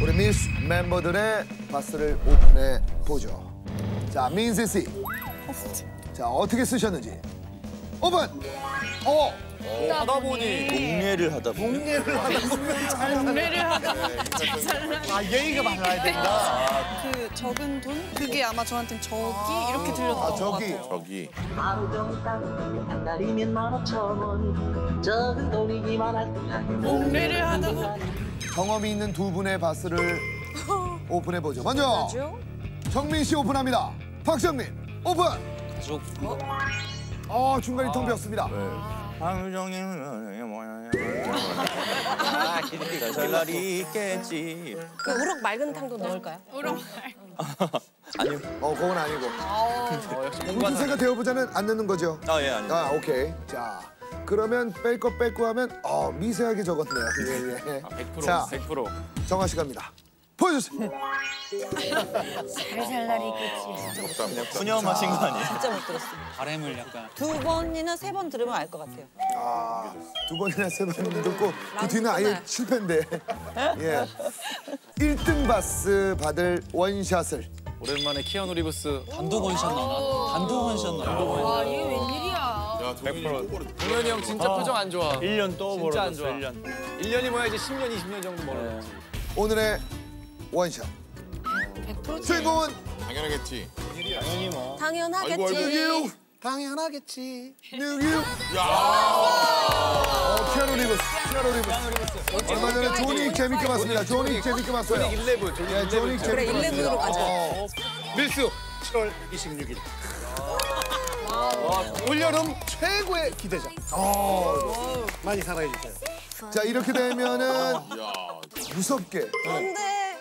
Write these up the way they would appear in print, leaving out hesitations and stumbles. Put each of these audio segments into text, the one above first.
우리 미스 멤버들의 바스를 오픈해 보죠. 자, 민세 씨. 자, 어떻게 쓰셨는지 오픈. 하다 보니 공예를 하다 보니 경매를 하다가 예의가 많아야 된다. 그 적은 돈? 그게 아마 저한테는 저기 이렇게 들렸던 것 저기. 같아요. 저기. 하루 종일 한 달이면 15,000원 적은 돈이기만 할 뿐 경매를 하다가 경험이 있는 두 분의 바스를 오픈해 보죠. 먼저 정민 씨 오픈합니다. 박정민 오픈. 중간이 텅 비었습니다. 하루 종일 잘 날이 있겠지. 그 우럭 맑은 탕도 넣을까요? 우렁. 아니요. 그건 아니고. 무슨 생각 되어보자는 안 넣는 거죠? 예, 아니요. 오케이. 자, 그러면 뺄 거 뺄고 하면 미세하게 적었네요. 예. 100%. 자, 100%. 정아 씨 갑니다. 보여주세요. 살살 날이 있겠지. 그냥 푸념하신 거 아니에요? 진짜 못 들었어요. 바램을 약간. 두 번이나 세 번 들으면 알 것 같아요. 두 번이나 세 번 듣고 그 뒤는 아예 실패인데. 예. 1등 바스 받을 원샷을. 오랜만에 키아누 리브스 단독 원샷 나나? 단독 원샷 나나? 와, 이게 웬일이야. 100%. 동현이 형 진짜 표정 안 좋아. 1년 또 진짜 안 멀어졌어, 좋아. 1년. 1년이 뭐야 이제 10년, 20년 정도 멀어졌지. 오늘의 원샷. 100% 주인공은 당연하겠지. 당연하겠지. 당연하겠지. 누구? 키아누 리브스. 얼마 전에 조닉 재밌게 봤습니다. 조닉 재밌게 봤어요. 조닉 11. 예, 조닉 그래, 재밌게 11으로 봤습니다. 가자. 밀수 7월 26일. 올여름 최고의 기대작. 많이 사랑해 주세요. 자, 이렇게 되면은 무섭게 안 돼.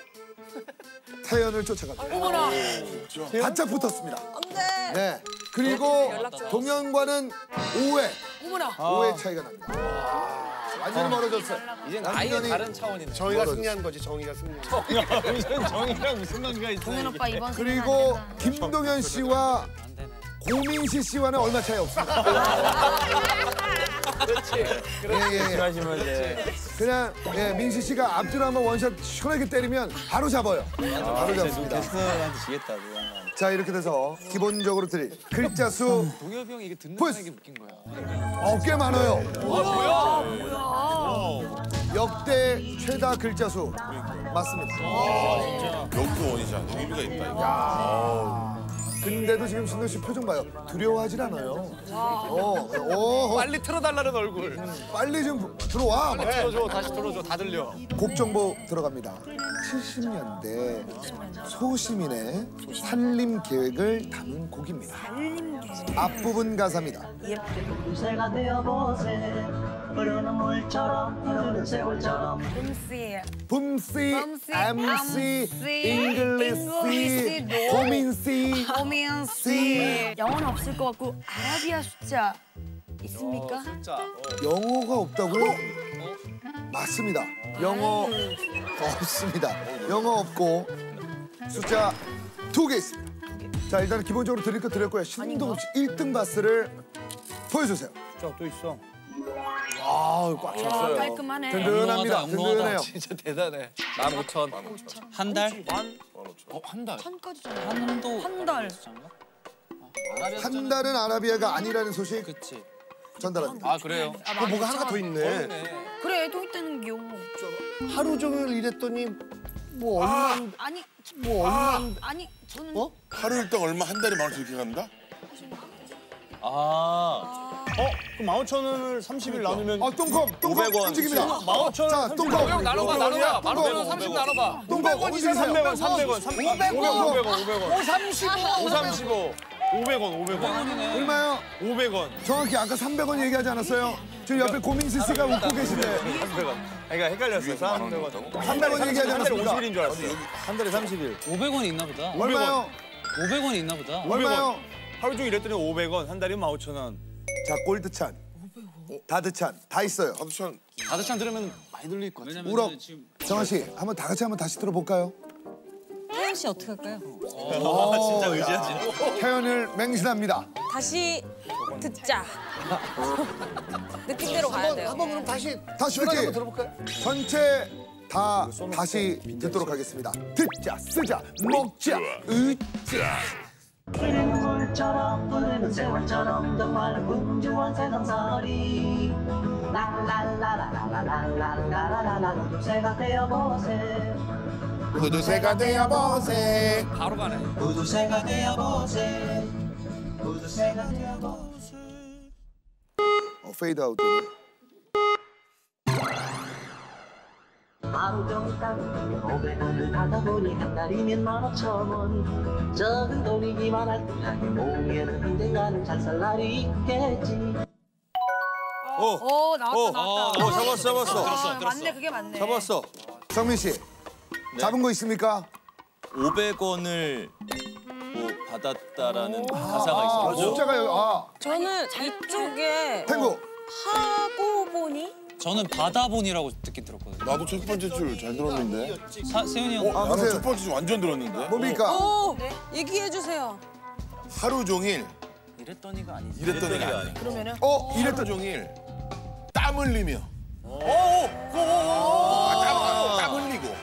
태연을 쫓아갑니다. 어머나. 바짝 붙었습니다. 안 돼. 네. 그리고 동현과는 5회. 어머나. 5회 차이가 납니다. 완전히 멀어졌어요. 이젠 아예 완전히 다른 차원이네. 정의가 승리한 거지. 정의가 승리한 거지. 무슨 정이랑 무슨 관계가 있어? 동현 오빠 이번 그리고 김동현 씨와 고민시 씨와는 얼마 차이 없습니다. 그렇지. 예. 하시면 이제 그냥 민시 씨가 앞뒤로 한번 원샷 시원하게 때리면 바로 잡아요. 바로 잡습니다. 게스트한테 지겠다 그거. 자, 이렇게 돼서 기본적으로 드릴 글자 수 동엽이 형이 이게 듣는 보여주세요. 사람에게 웃긴 거야. 꽤 많아요. 뭐야? 역대 최다 글자 수 맞습니다. 여기도 원이잖아. 의미가 있다. 이거. 근데도 지금 신동 씨 표정 봐요. 두려워하질 않아요. 빨리 틀어달라는 얼굴. 빨리 좀 들어와. 막. 틀어줘, 다시 틀어줘. 다 들려. 곡 정보 들어갑니다. 70년대 소시민의 살림 계획을 담은 곡입니다. 앞부분 가사입니다. 새가 되어보세 흐르는 물처럼 흐르는 세월처럼 붐씨, MC, 잉글리시, 고민씨. 고민씨. 영어는 없을 것 같고 아라비아 숫자 있습니까? 진짜. 영어가 없다고요? 맞습니다. 영어 없습니다. 영어 없고 숫자 2개 있습니다. 자, 일단 기본적으로 드릴 거 드렸고요. 신동엽 씨 1등 바스를 보여주세요. 또 있어. 꽉 찼어요. 깔끔하네. 든든합니다. 든든해요. 진짜 대단해. 15,000. 한 달? 한 달? 천까지잖아. 한도 한 달. 한 달은 아라비아가 아니라는 소식 그치. 전달합니다. 아 그래요? 뭐가 하나 더 있네. 그래, 또 있다는 게 영어. 하루 종일 일했더니 뭐 얼마 아니, 뭐 얼마 아니 저는 하루 일당 얼마 한 달에 10,000원 이렇게 간다? 그럼 15,000원을 30일 나누면 똥컵 500원. 움직입니다. 15,000원. 자, 똥컵. 형 나눠봐, 나눠봐. 15,000원 30 나눠봐. 똥컵 움직이세요. 300원, 500원. 35. 500원. 얼마요? 500원. 정확히 아까 300원 얘기하지 않았어요? 지금 옆에 고민시 씨가 웃고 계신데 300원. 그러니까 헷갈렸어요. 300원. 300원 얘기하지 한 달에 않았습니다. 50일인 줄 알았어요. 한 달에 30일. 500원이 있나 보다. 얼마요? 500원이 있나 보다. 얼마요? 하루 종일 일했더니 500원. 한 달이면 15,000원. 자, 골드찬, 다드찬 다 있어요. 하두천 다드찬 들으면 많이 들릴 것 같아. 우럭. 정아 씨, 한번 다 같이 한번 다시 들어볼까요? 태연 씨 어떻게 할까요? 진짜 의지하지. 태연을 맹신합니다. 다시 듣자. 느낌대로 가야 돼요. 한번 그럼 다시 다시 한번 듣기. 들어볼까요? 전체 다 다시 듣도록 하겠습니다. 듣자, 쓰자, 먹자, 으자. 흰물처럼 흐르는 세월처럼 정말 분주한 세상살이 랄랄라라라라라라라라라 구두쇠가 되어보세 구두쇠가 되어보세. 바로 가네. 구두쇠가 되어보세 구두쇠가 되어보세 페이드 아웃. 하루 종일 따르면 500원을 하다 보니 한 달이면 15,000원 적은 돈이기만 할 듯하게 모으면 언젠가는 잘 살 날이 있겠지 오 나왔다. 잡았어. 맞네 그게 맞네. 잡았어. 성민 씨, 잡은 거 있습니까? 500원을 뭐 받았다라는 가사가 있어요. 숫자가 여기, 저는 이쪽에 탱고. 하고 보니 저는 바다본이라고 듣긴 들었거든요. 나도 첫 번째 줄 잘 들었는데. 세훈이 형. 아, 나는 보세요. 첫 번째 줄 완전 들었는데. 뭡니까? 오 얘기해 주세요. 하루 종일 이랬더니가 아니지. 이랬더니가 아니야. 그러면은 하루 이랬던 종일 땀 흘리며. 땀 흘리고.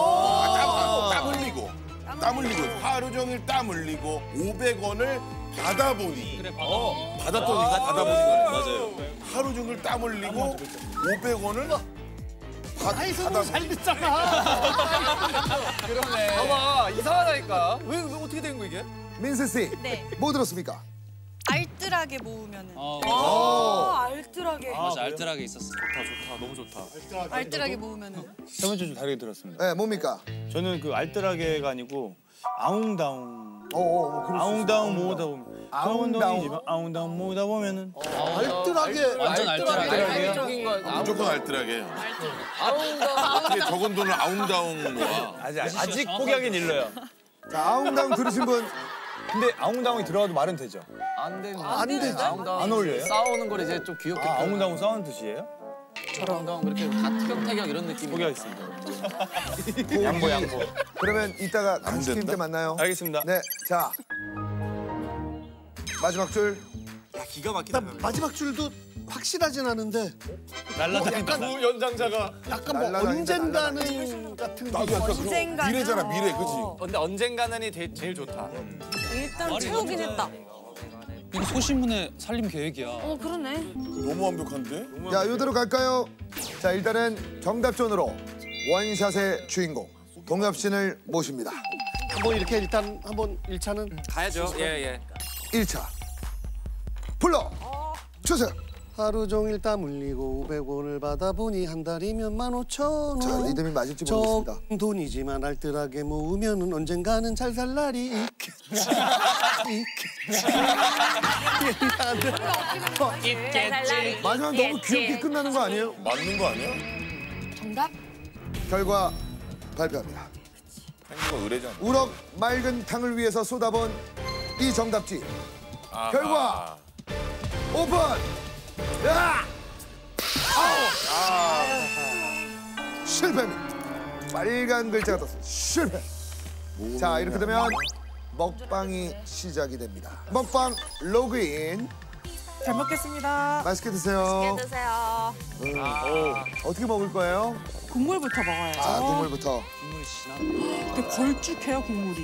땀 흘리고. 하루 종일 땀 흘리고 500원을 받아보니. 그래 받았더니가 맞아요. 하루 종일 땀 흘리고 500원을 받아보니. 잘 듣잖아. 그러네. 봐봐 이상하다니까. 왜 어떻게 된 거 이게? 민세 씨, 네. 뭐 들었습니까? 알뜰하게 모으면은 알뜰하게. 맞아 알뜰하게 있었어. 좋다. 너무 좋다. 알뜰하게 모으면은 세 번째 좀 다르게 들었습니다. 네, 뭡니까? 저는 그 알뜰하게가 아니고 아웅다웅. 그럴 수 아웅다웅 모으다 보면 아웅다웅. 아웅다웅 모으다 보면은 알뜰하게. 완전 알뜰하게. 무조건 알뜰하게. 어떻게 적은 돈을 아웅다웅 모아. 아직 포기하긴 일러요. 자, 아웅다웅 들으신 분. 근데 아웅다웅이 들어가도 말은 되죠. 안 되는 안 되지. 안 어울려요? 싸우는 걸 이제 좀 귀엽게 아웅다웅 싸우는 뜻이에요? 아웅다웅 그렇게 다 티격태격 이런 느낌이. 포기하겠습니다. 양보. 그러면 이따가 간식팀 된다? 때 만나요. 알겠습니다. 네, 자. 마지막 줄. 기가 막히다. 마지막 줄도 확실하진 않은데 날라다닌다. 연장자가. 약간 뭐 날라다닌다, 언젠가는 같은 게 나도 약간 그거 언젠가는. 미래잖아, 미래, 그치? 근데 언젠가는 제일 좋다. 일단 채우긴 했다. 이거 소신문의 살림 계획이야. 그러네. 너무 완벽한데? 자, 이대로 갈까요? 자, 일단은 정답전으로 원샷의 주인공 동엽신을 모십니다. 한번 이렇게 일단 한번 1차는 가야죠. 예. 1차 불러 주세요. 하루 종일 땀 흘리고 500원을 받아보니 한 달이면 15,000원. 자, 리듬이 맞을지 모르겠습니다. 적은 돈이지만 알뜰하게 모으면 언젠가는 잘 살 날이 있겠지. 마지막 너무 귀엽게 끝나는 거 아니에요? 맞는 거 아니야? 정답? 결과 발표합니다. 탱고가 의뢰잖아. 우럭 맑은 탕을 위해서 쏟아본 이 정답지. 결과 오픈! 야! 실패입니다. 빨간 글자가 떴어요. 실패. 자, 이렇게 되면 먹방이 시작이 됩니다. 먹방 로그인. 잘 먹겠습니다. 맛있게 드세요. 드세요. 어떻게 먹을 거예요? 국물부터 먹어요. 아, 국물부터. 되게 걸쭉해요 국물이.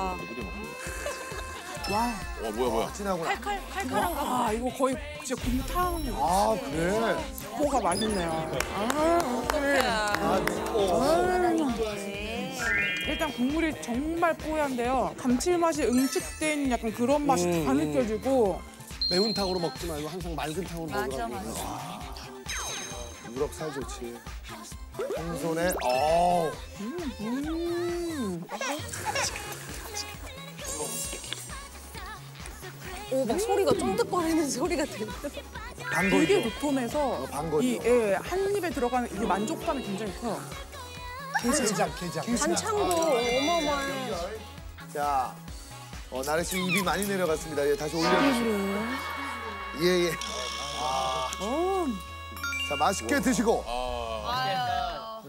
와. 뭐야. 진하구나. 칼칼한가 봐. 이거 거의 진짜 곰탕. 아, 그래? 뭐가 맛있네요. 일단 국물이 정말 뽀얀데요. 감칠맛이 응축된 약간 그런 맛이 다 느껴지고. 매운 탕으로 먹지 말고 항상 맑은 탕으로 먹으라고. 우럭 살 좋지. 한 손에, 오 막 소리가 쫀득거리는 소리가 들려. 되게 도톰해서 반거죠. 한 입에 들어가는 이 만족감이 굉장히 커요. 게장. 반창도 어마어마해. 자, 나래 씨 입이 많이 내려갔습니다. 예, 다시 올려주시고. 예. 자, 맛있게 드시고.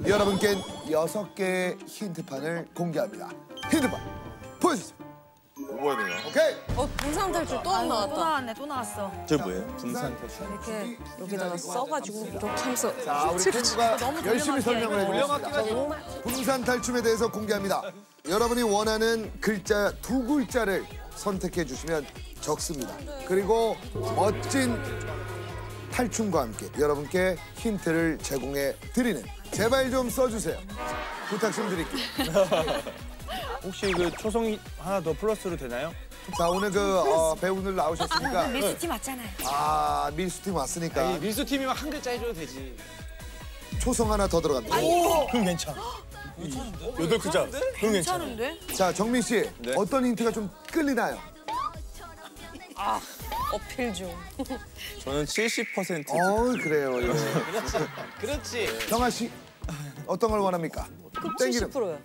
여러분께 6개의 힌트판을 공개합니다. 힌트판 보여주세요. 먹어야 되냐? 오케이. 분산 탈출 또 안 또 나왔다. 나왔네, 또 나왔어. 저 뭐예요? 분산 탈출. 이렇게 여기다가 써가지고 이렇게 하면서. 자, 우리 탱구가 열심히 설명을 돌려막기가 해주겠습니다. 분산 탈춤에 대해서 공개합니다. 여러분이 원하는 글자 2글자를 선택해 주시면 적습니다. 그리고 멋진 탈춤과 함께 여러분께 힌트를 제공해 드리는 제발 좀 써주세요. 부탁 좀 드릴게요. 혹시 그 초성 하나 더 플러스로 되나요? 자, 오늘 배우들 나오셨으니까 밀수티 맞잖아요. 아, 밀수팀 왔으니까 밀수 팀이면 한 글자 해줘도 되지. 초성 하나 더 들어갑니다. 그럼 괜찮아. 8글자. 그럼 괜찮아. 괜찮은데? 자, 정민 씨 네. 어떤 힌트가 좀 끌리나요? 어필 중. 저는 70%. 그래요. 예. 그렇지. 정아 씨 어떤 걸 원합니까? 땡기는. 70%요.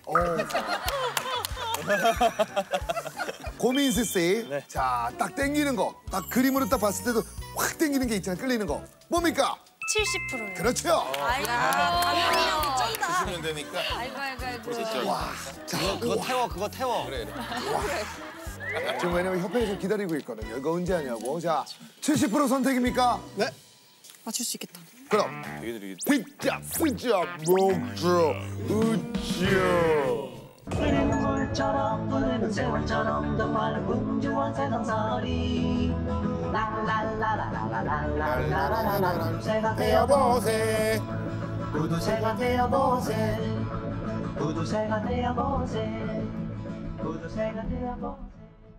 고민스 씨. 네. 자, 딱 땡기는 거. 딱 그림으로 딱 봤을 때도 확 땡기는 게 있잖아요. 끌리는 거. 뭡니까? 70%예요. 그렇죠. 아이고. 쩐다. 쓰면 되니까. 아이고. 와. 자, 그거 태워. 그래. 지금 왜냐면 협회에서 기다리고 있거든요. 이거 언제 하냐고. 자, 70% 선택입니까? 네. 맞출 수 있겠다. 그럼 듣자, 쓰자, 먹자, 웃자. 흐르는 물처럼 흐르는 세월처럼 정말 분주한 세상살이 랄랄랄랄랄랄랄랄랄랄랄 구두쇠가 되어보세 구두쇠가 되어보세 구두쇠가 되어보세 구두쇠가 되어보세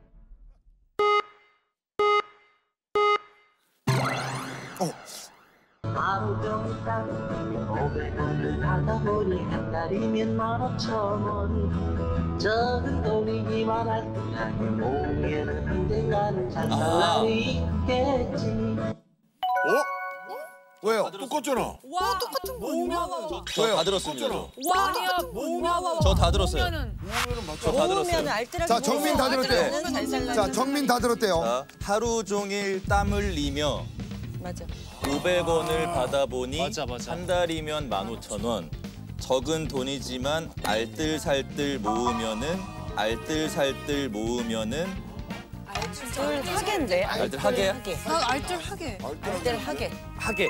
하루 종일 땀흘리며 500원을 하다 보니 한 달이면 15,000원 적은 돈이기만 할 뿐이야 몸에는 언젠가는 잘 살 날이 있겠지 왜요? 똑같잖아. 와 똑같은 거 뭐야? 저 다 들었습니다. 와 아니야, 뭐야? 저 다 들었어요. 보면은 저 다 들었어요. 알뜰하게. 자, 정민 다 들었대요. 자, 정민 다 들었대요. 자, 하루 종일 땀 흘리며 맞아. 500원을 받아보니 맞아. 한 달이면 15,000원. 적은 돈이지만 알뜰살뜰 모으면은 하게인데. 알뜰하게? 알뜰하게. 알뜰하게. 하게.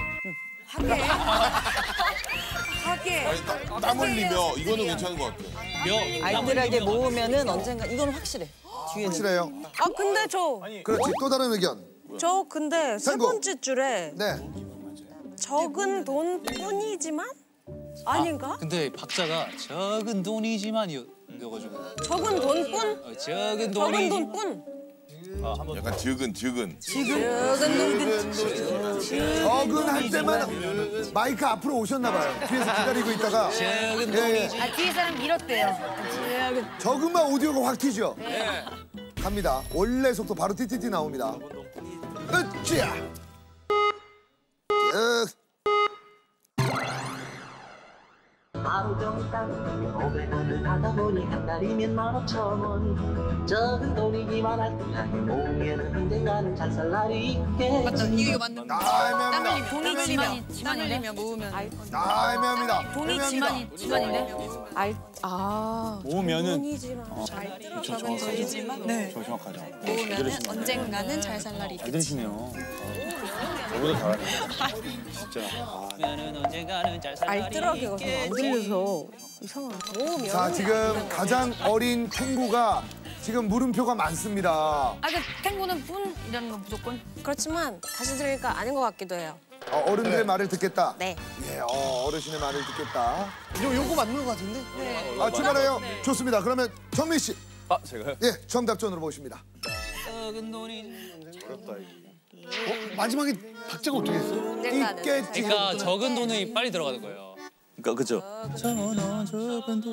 하게. 아니, 땀 흘리며 이거는 괜찮은 것 같아. 알뜰하게 모으면은 언젠가 이건 확실해. 뒤에는. 확실해요? 아 근데 그렇지. 또 다른 의견. 저 근데 세 탱고. 번째 줄에 네. 적은 돈뿐이지만 아닌가? 근데 박자가 적은 돈이지만이어가지고. 적은 돈뿐? 적은 적은 돈뿐. 약간 지근. 적은 돈뿐. 적은 할 때만 마이크 앞으로 오셨나 봐요. 뒤에서 기다리고 있다가 적은 예, 돈이지. 아, 뒤에 사람 밀었대요. 적은만 오디오가 확 튀죠? 갑니다. 원래 속도 바로 띠띠띠 나옵니다. 으쌰! 하루 종일 땀흘리며 500원을 하다 보니 한 달이면 15,000원 적은 돈이기만 할 뿐이야 몸에는 언젠가는 잘 살 날이 있겠지 맞다. 이거 맞는 거. 땀 흘리며. 돈이 땀 지만인데? 흘리며 모으면. 애매합니다. 돈이 애매합니다. 지만인데? 모으면은 돈이지만. 적은 돈이지만. 네. 저 정확하죠. 모으면은 언젠가는 잘 살 날이 잘 있겠지. 들으시네요. 저보다 잘하네. 알뜰하게 가서 안 들려서 이상하네. 모으면. 자, 지금 가장 어린 탱구가 지금 물음표가 많습니다. 아, 그 탱고는 뿐이라는 건 무조건? 그렇지만 다시 들으니까 아닌 것 같기도 해요. 어른들의 말을 듣겠다. 네. 예, 어르신의 말을 듣겠다. 요거 맞는 것 같은데? 아, 출발해요. 좋습니다. 그러면 정민 씨. 아, 제가요? 예, 정답전으로 모십니다. 마지막에 박자가 어떻게 했어? 있겠지. 그러니까 적은 돈이 빨리 들어가는 거예요. 그러니까 그죠? 적은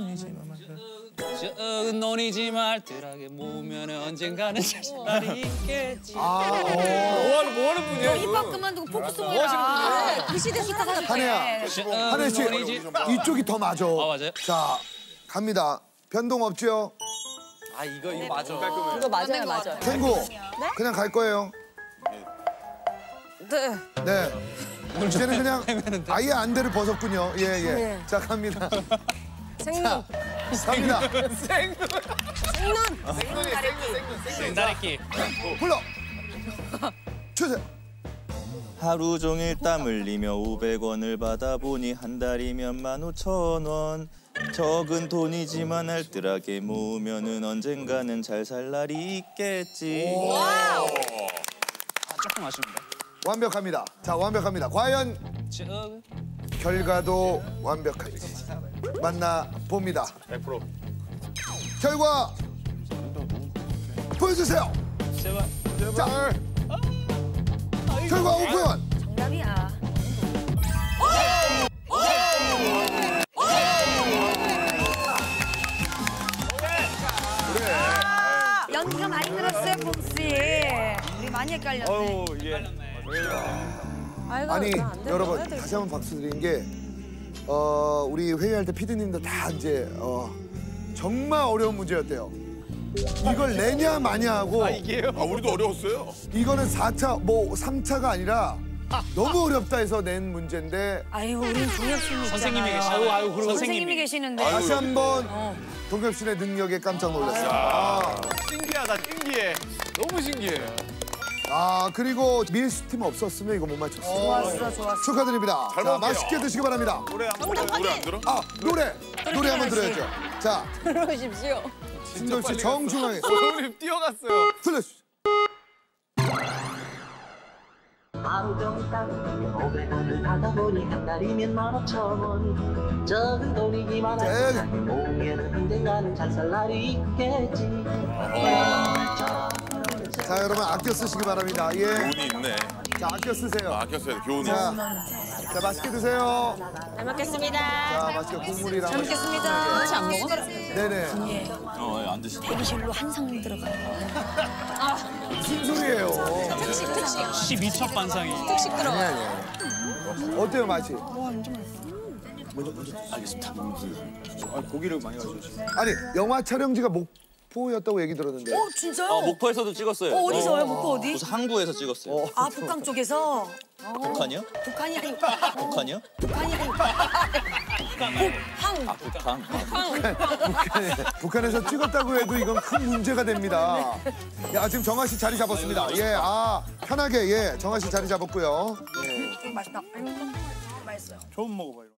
돈이지만 알뜰하게 모으면 언젠가는 잘 살 날이 있겠지. 뭐하는 분이야? 힙합 그만두고 포크송 해라. 그 시대 사람 한혜야, 한혜 씨, 이쪽이 더 맞아. 맞아요? 자, 갑니다. 변동 없죠? 아, 이거 맞아. 이거 맞아요. 탱고, 그냥 갈 거예요. 네. 네. 이제는 그냥 아예 안대를 벗었군요. 예. 자, 갑니다. 생명. 갑니다. 생다리끼. 불러. 주세요. 하루 종일 땀 흘리며 500원을 받아보니 한 달이면 15,000원. 적은 돈이지만 알뜰하게 모으면은 언젠가는 잘 살 날이 있겠지. 조금 아쉽다. 완벽합니다. 자, 완벽합니다. 과연 결과도 완벽한지 만나봅니다. 100%. 결과 보여주세요. 제발. 자, 결과 오픈. 정답이야. 연기가 많이 늘었어요, 봄씨. 우리 많이 헷갈렸네. 아니 여러분 다시 한번 박수 드리는 게 우리 회의할 때 피디님들 다 이제 정말 어려운 문제였대요. 이걸 내냐 마냐 하고 우리도 어려웠어요. 이거는 4차 뭐 3차가 아니라 너무 어렵다 해서 낸 문제인데 아유, 우린 동엽 씨는 선생님이 있잖아요. 계시잖아요. 선생님이 선생님이. 계시는데. 다시 한번 동엽 씨의 능력에 깜짝 놀랐어요. 신기하다, 신기해. 너무 신기해. 그리고 밀수팀 없었으면 이거 못 맞췄어요. 좋았어, 좋았어. 축하드립니다. 잘 자, 먹을게요. 맛있게 드시기 바랍니다. 노래 안 들어? 노래 한번 들어야죠. 자, 들어오십시오. 신동 씨 정중앙에 소울님 뛰어갔어요. 들려주시죠. 하루 종일 땀 흘리며 500원을 하다 보니 한 달이면 15,000원. 적은 돈이지만 알뜰하게 모으면 언젠가는 잘 살 날이 있겠지. 자, 여러분 아껴 쓰시기 바랍니다. 예. 교훈이 있네. 자, 아껴 쓰세요. 아꼈어야 돼, 교훈이. 자, 맛있게 드세요. 잘 먹겠습니다. 자, 맛있게 국물이랑. 잘 먹겠습니다. 같이 안 먹어? 네네. 안 드시죠. 대기실로 한상 들어가요. 무슨 소리예요? 12첩 반상이. 특식 들어. 어때요, 맛이? 알겠습니다. 고기를 많이 가져오시네. 아니, 영화 촬영지가 목포였다고 얘기 들었는데. 진짜요? 목포에서도 찍었어요. 어디서요? 목포 어디? 무슨 항구에서 찍었어요. 아, 북한 쪽에서? 북한이요? 북한이 아니고. 북한이요? 북한이 아니고. 북한. 북한에서 찍었다고 해도 이건 큰 문제가 됩니다. 야, 지금 정아 씨 자리 잡았습니다. 예, 편하게, 예, 정아 씨 자리 잡았고요. 맛있다. 맛있어요. 처음 먹어봐요.